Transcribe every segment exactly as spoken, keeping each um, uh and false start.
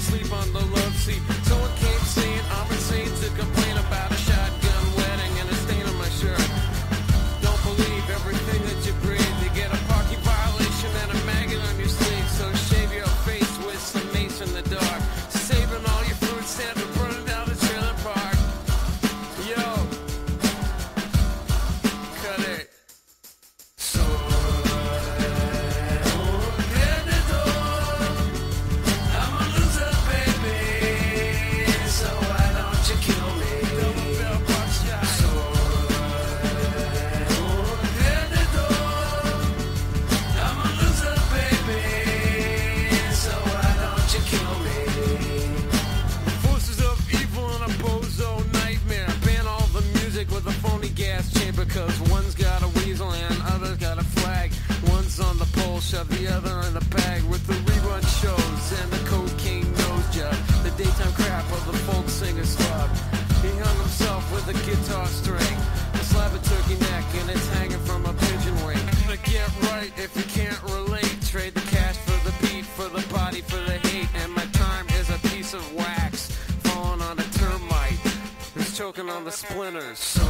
sleep on the love seat. Someone came saying I'm insane to complain about a shotgun wedding and a stain on my shirt. Don't believe everything that you breathe. You get a parking violation and a maggot on your sleeve. So shave your face with some mace in the dark. Saving all your food stamps and burning down the trailer park. Yo, cut it. So because one's got a weasel and other's got a flag. One's on the pole, shove the other in the bag. With the rerun shows and the cocaine nose job, the daytime crap of the folk singer slub. He hung himself with a guitar string, a slab of turkey neck, and it's hanging from a pigeon wing. But get right if you can't relate. Trade the cash for the beat, for the body, for the hate. And my time is a piece of wax falling on a termite who's choking on the splinters. So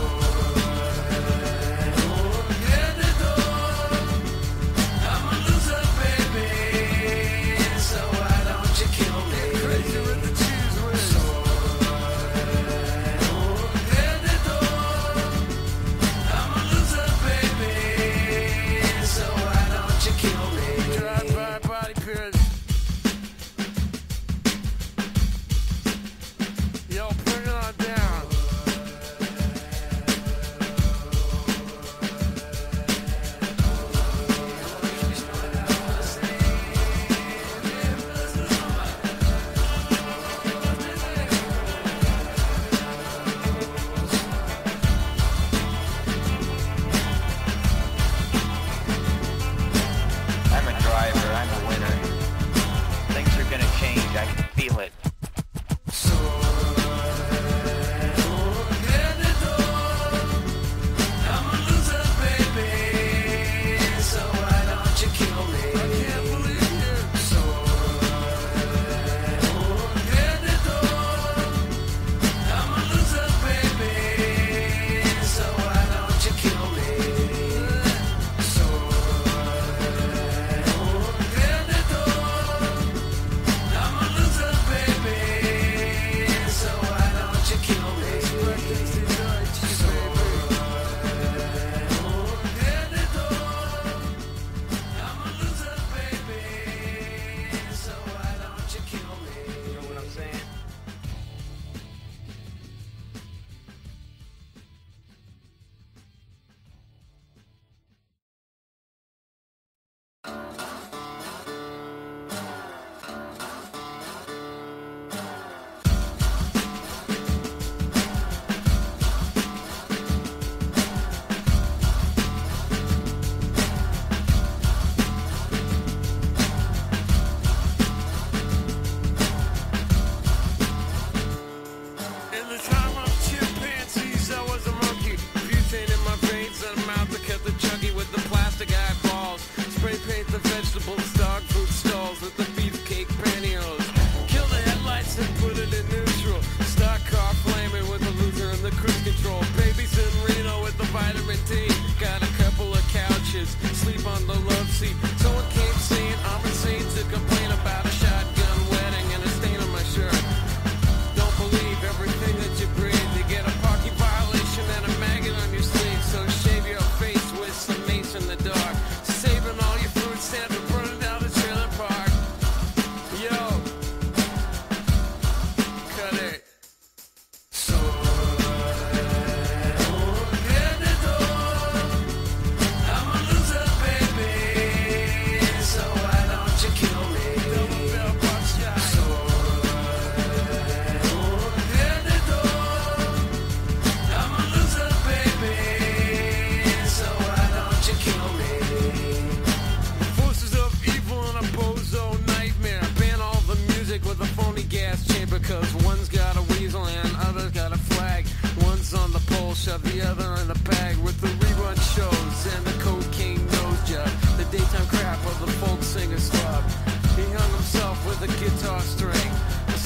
shove the other in the bag with the rerun shows and the cocaine nose job, the daytime crap of the folk singer's club. He hung himself with a guitar string, a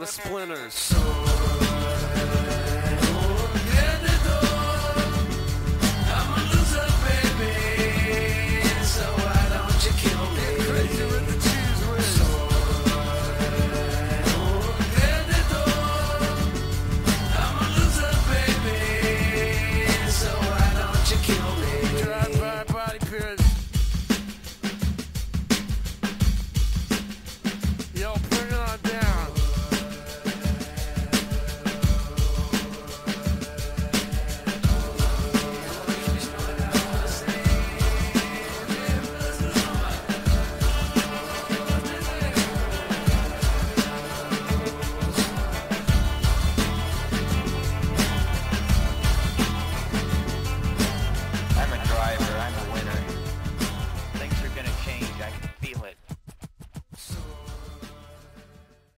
the splinters. So